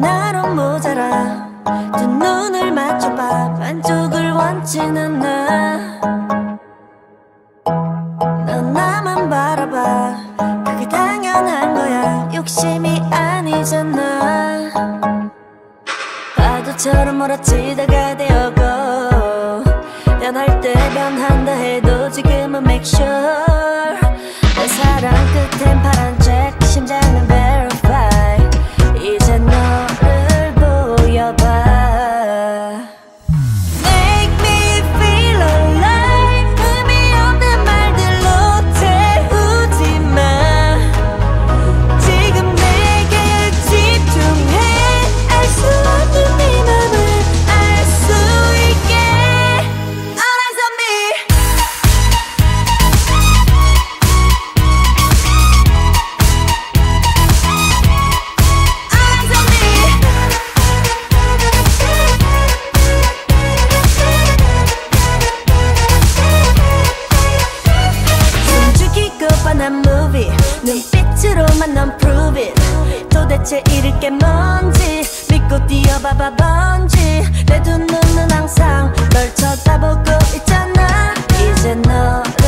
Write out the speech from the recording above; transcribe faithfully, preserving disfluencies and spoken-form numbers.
하나로 모자라. 두 눈을 맞춰봐. 반쪽을 원치는 않아. 넌 나만 바라봐. 그게 당연한 거야. 욕심이 아니잖아. 파도처럼 몰아치다가 되어고 변할 때 변한다 해도 지금은 make sure. 내 사랑 끝엔 파란 책 심장은 verify. 이제 너를 보여봐. Make me feel alive. 의미 없는 말들로 태우지 마. 지금 내게 집중해. 알 수 없는 네 맘을 알 수 있게. All eyes on me. All eyes on me. 숨죽이고 뻔한 movie. 눈빛으로만 넌 prove it. 도대체 잃을 게 뭔지 믿고 뛰어봐봐 번지. 내 두 눈은 항상 널 쳐다보고 있잖아. 이제 너